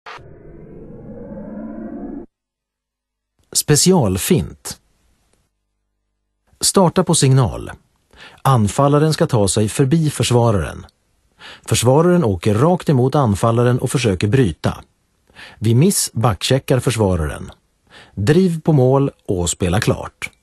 Specialfint. Starta på signal. Anfallaren ska ta sig förbi försvararen. Försvararen åker rakt emot anfallaren och försöker bryta. Vid miss backcheckar försvararen. Driv på mål och spela klart.